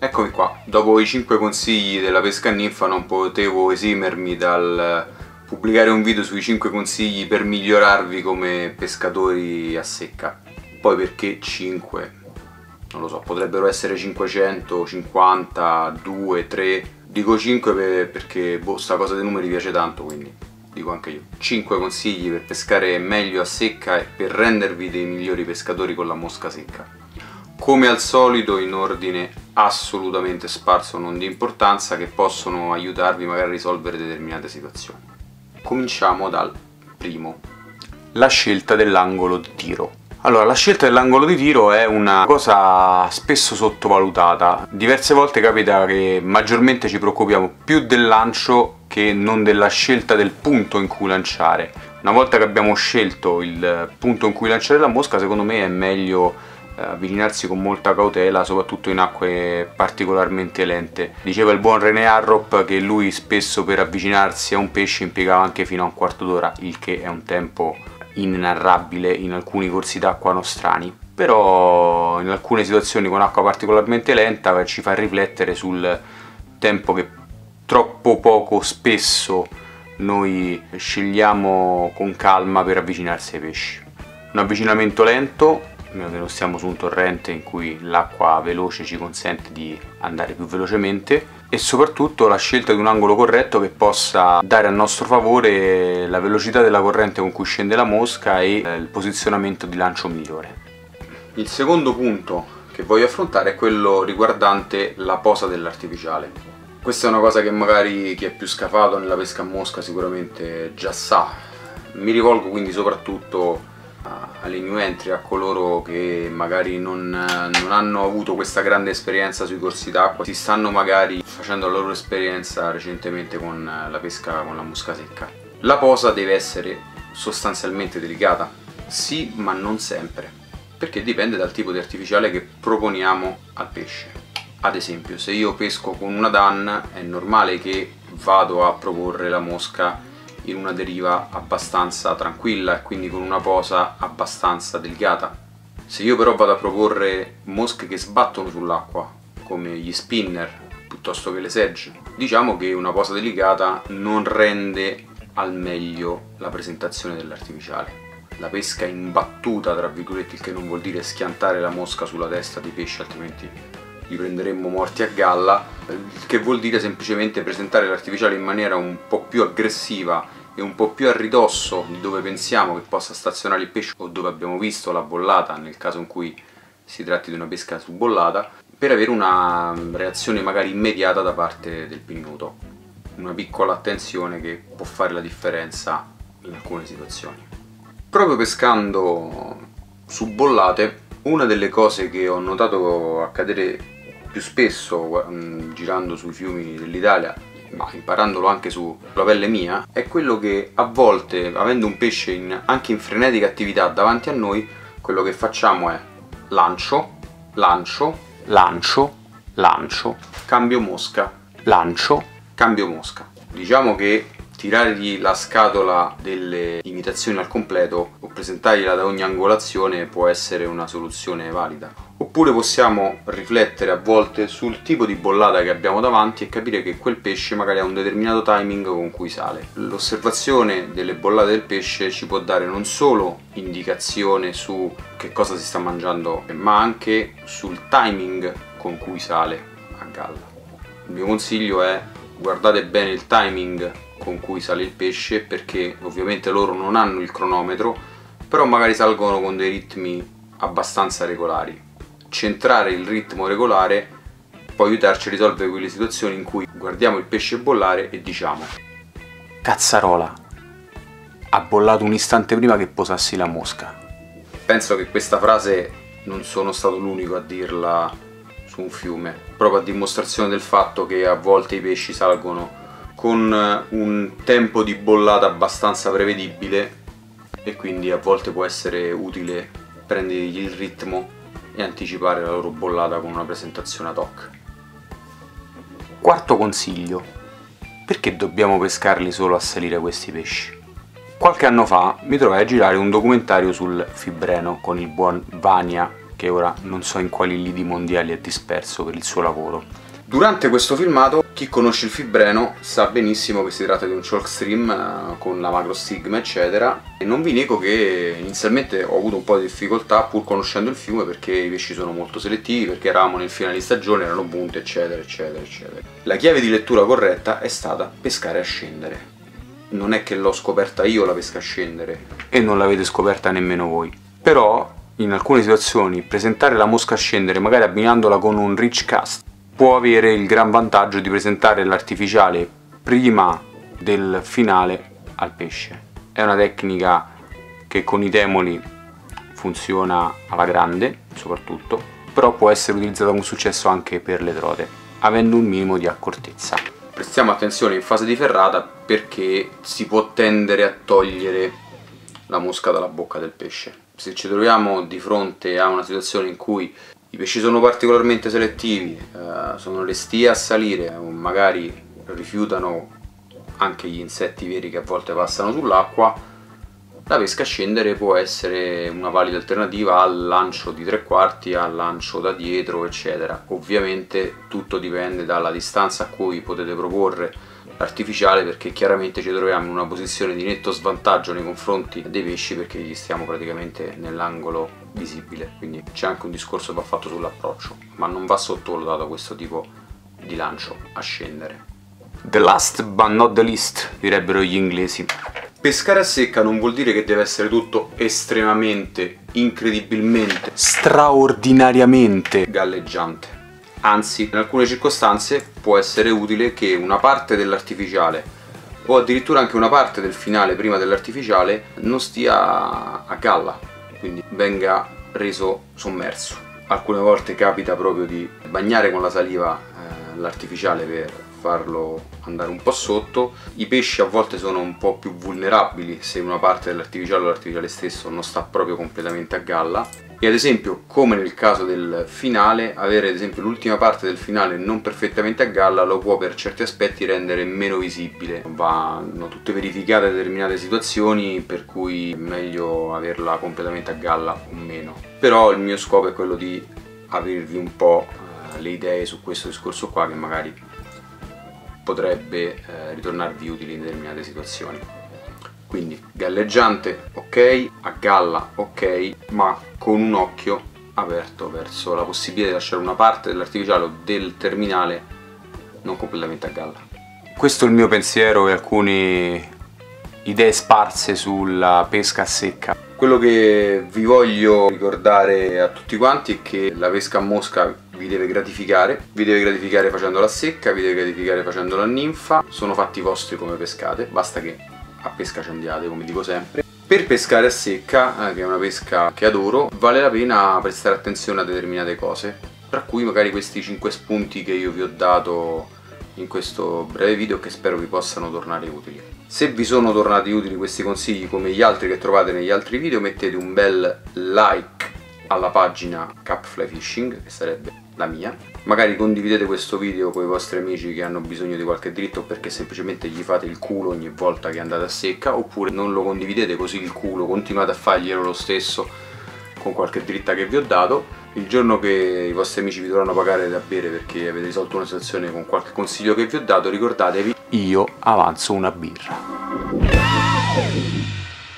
Eccomi qua, dopo i 5 consigli della pesca a ninfa non potevo esimermi dal pubblicare un video sui 5 consigli per migliorarvi come pescatori a secca. Poi perché 5? Non lo so, potrebbero essere 500, 50, 2, 3. Dico 5 perché sta cosa dei numeri piace tanto, quindi dico anche io. 5 consigli per pescare meglio a secca e per rendervi dei migliori pescatori con la mosca secca. Come al solito in ordine assolutamente sparso, non di importanza, che possono aiutarvi magari a risolvere determinate situazioni. Cominciamo dal primo. La scelta dell'angolo di tiro. Allora, la scelta dell'angolo di tiro è una cosa spesso sottovalutata. Diverse volte capita che maggiormente ci preoccupiamo più del lancio che non della scelta del punto in cui lanciare. Una volta che abbiamo scelto il punto in cui lanciare la mosca, secondo me è meglio avvicinarsi con molta cautela, soprattutto in acque particolarmente lente. Diceva il buon René Arrop che lui spesso per avvicinarsi a un pesce impiegava anche fino a un quarto d'ora, il che è un tempo inenarrabile in alcuni corsi d'acqua nostrani, però in alcune situazioni con acqua particolarmente lenta ci fa riflettere sul tempo che troppo poco spesso noi scegliamo con calma per avvicinarsi ai pesci. Un avvicinamento lento, a meno che non stiamo su un torrente in cui l'acqua veloce ci consente di andare più velocemente, e soprattutto la scelta di un angolo corretto che possa dare a nostro favore la velocità della corrente con cui scende la mosca e il posizionamento di lancio migliore. Il secondo punto che voglio affrontare è quello riguardante la posa dell'artificiale. Questa è una cosa che magari chi è più scafato nella pesca a mosca sicuramente già sa. Mi rivolgo quindi soprattutto alle new entry, a coloro che magari non hanno avuto questa grande esperienza sui corsi d'acqua, si stanno magari facendo la loro esperienza recentemente con la pesca con la mosca secca. La posa deve essere sostanzialmente delicata, sì, ma non sempre, perché dipende dal tipo di artificiale che proponiamo al pesce. Ad esempio, se io pesco con una DAN è normale che vado a proporre la mosca in una deriva abbastanza tranquilla e quindi con una posa abbastanza delicata. Se io però vado a proporre mosche che sbattono sull'acqua, come gli spinner piuttosto che le sedge, diciamo che una posa delicata non rende al meglio la presentazione dell'artificiale. La pesca in battuta, tra virgolette, il che non vuol dire schiantare la mosca sulla testa dei pesci, altrimenti li prenderemmo morti a galla, il che vuol dire semplicemente presentare l'artificiale in maniera un po' più aggressiva e un po' più a ridosso di dove pensiamo che possa stazionare il pesce o dove abbiamo visto la bollata, nel caso in cui si tratti di una pesca su bollata, per avere una reazione magari immediata da parte del pignoto. Una piccola attenzione che può fare la differenza in alcune situazioni. Proprio pescando su bollate, una delle cose che ho notato accadere più spesso girando sui fiumi dell'Italia, ma imparandolo anche sulla pelle mia, è quello che a volte, avendo un pesce anche in frenetica attività davanti a noi, quello che facciamo è lancio, lancio, lancio, lancio, cambio mosca, lancio, cambio mosca. Diciamo che tirargli la scatola delle imitazioni al completo o presentargliela da ogni angolazione può essere una soluzione valida. Oppure possiamo riflettere a volte sul tipo di bollata che abbiamo davanti e capire che quel pesce magari ha un determinato timing con cui sale. L'osservazione delle bollate del pesce ci può dare non solo indicazione su che cosa si sta mangiando, ma anche sul timing con cui sale a galla. Il mio consiglio è: guardate bene il timing con cui sale il pesce, perché ovviamente loro non hanno il cronometro, però magari salgono con dei ritmi abbastanza regolari. Centrare il ritmo regolare può aiutarci a risolvere quelle situazioni in cui guardiamo il pesce bollare e diciamo: cazzarola, ha bollato un istante prima che posassi la mosca. Penso che questa frase non sono stato l'unico a dirla su un fiume, proprio a dimostrazione del fatto che a volte i pesci salgono con un tempo di bollata abbastanza prevedibile e quindi a volte può essere utile prendergli il ritmo e anticipare la loro bollata con una presentazione ad hoc. Quarto consiglio: perché dobbiamo pescarli solo a salire questi pesci? Qualche anno fa mi trovai a girare un documentario sul fibreno con il buon Vania, che ora non so in quali lidi mondiali è disperso per il suo lavoro. Durante questo filmato, chi conosce il fibreno sa benissimo che si tratta di un chalk stream con la macrostigma eccetera, e non vi nego che inizialmente ho avuto un po' di difficoltà pur conoscendo il fiume, perché i pesci sono molto selettivi, perché eravamo nel finale di stagione, erano bunte eccetera eccetera eccetera. La chiave di lettura corretta è stata pescare a scendere. Non è che l'ho scoperta io la pesca a scendere, e non l'avete scoperta nemmeno voi, però in alcune situazioni presentare la mosca a scendere, magari abbinandola con un rich cast, può avere il gran vantaggio di presentare l'artificiale prima del finale al pesce. È una tecnica che con i temoli funziona alla grande soprattutto, però può essere utilizzata con successo anche per le trote, avendo un minimo di accortezza. Prestiamo attenzione in fase di ferrata, perché si può tendere a togliere la mosca dalla bocca del pesce. Se ci troviamo di fronte a una situazione in cui i pesci sono particolarmente selettivi, sono restii a salire, o magari rifiutano anche gli insetti veri che a volte passano sull'acqua, la pesca a scendere può essere una valida alternativa al lancio di 3/4, al lancio da dietro eccetera. Ovviamente tutto dipende dalla distanza a cui potete proporre l'artificiale, perché chiaramente ci troviamo in una posizione di netto svantaggio nei confronti dei pesci, perché gli stiamo praticamente nell'angolo visibile, quindi c'è anche un discorso che va fatto sull'approccio, ma non va sottovalutato questo tipo di lancio a scendere. The last but not the least, direbbero gli inglesi. Pescare a secca non vuol dire che deve essere tutto estremamente, incredibilmente, straordinariamente galleggiante. Anzi, in alcune circostanze può essere utile che una parte dell'artificiale, o addirittura anche una parte del finale prima dell'artificiale, non stia a galla, quindi venga reso sommerso. Alcune volte capita proprio di bagnare con la saliva l'artificiale per farlo andare un po' sotto. I pesci a volte sono un po' più vulnerabili se una parte dell'artificiale o l'artificiale stesso non sta proprio completamente a galla, e ad esempio, come nel caso del finale, avere ad esempio l'ultima parte del finale non perfettamente a galla lo può per certi aspetti rendere meno visibile. Vanno tutte verificate determinate situazioni per cui è meglio averla completamente a galla o meno, però il mio scopo è quello di aprirvi un po' le idee su questo discorso qua, che magari potrebbe ritornarvi utile in determinate situazioni. Quindi galleggiante ok, a galla ok, ma con un occhio aperto verso la possibilità di lasciare una parte dell'artificiale o del terminale non completamente a galla. Questo è il mio pensiero e alcune idee sparse sulla pesca a secca. Quello che vi voglio ricordare a tutti quanti è che la pesca a mosca vi deve gratificare facendola a secca, vi deve gratificare facendola a ninfa. Sono fatti vostri come pescate, basta che a pesca ci andiate, come dico sempre. Per pescare a secca, che è una pesca che adoro, vale la pena prestare attenzione a determinate cose, tra cui magari questi 5 spunti che io vi ho dato in questo breve video, che spero vi possano tornare utili. Se vi sono tornati utili questi consigli, come gli altri che trovate negli altri video, mettete un bel like alla pagina Cap Fly Fishing, che sarebbe la mia. Magari condividete questo video con i vostri amici che hanno bisogno di qualche dritto, perché semplicemente gli fate il culo ogni volta che andate a secca, oppure non lo condividete così il culo, continuate a farglielo lo stesso con qualche dritta che vi ho dato. Il giorno che i vostri amici vi dovranno pagare da bere perché avete risolto una situazione con qualche consiglio che vi ho dato, ricordatevi, io avanzo una birra.